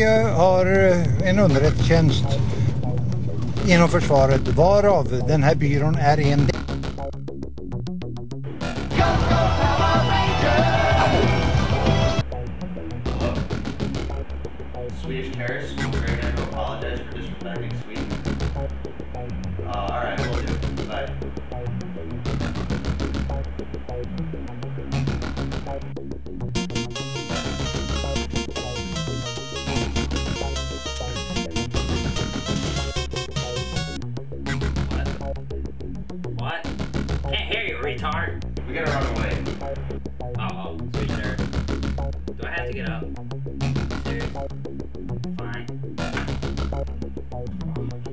Sverige har en underrättelsetjänst inom försvaret, varav den här byrån är en del. Swedish terrorists, Greg and Trevor apologize for disrespecting Sweden. Alright, we'll do. Bye. What? Can't hear you, retard. We gotta run away. Uh-oh, sweet sir. Do I have to get up? Serious? Fine.